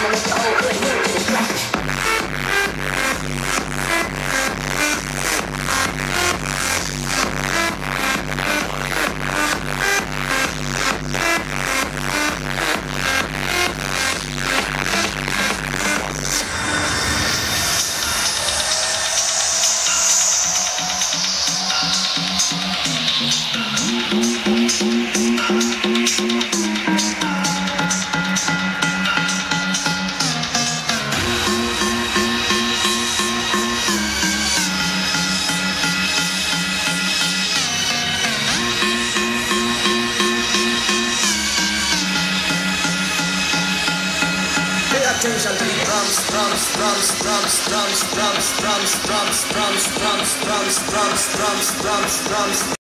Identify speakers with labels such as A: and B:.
A: Attention to the drums, drums, drums, drums, drums, drums, drums, drums, drums, drums, drums, drums, drums, drums, drums, drums.